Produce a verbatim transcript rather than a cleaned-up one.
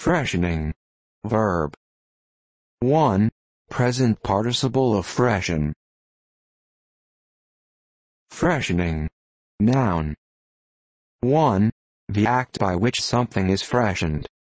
Freshening. Verb. one. Present participle of freshen. Freshening. Noun. one. The act by which something is freshened.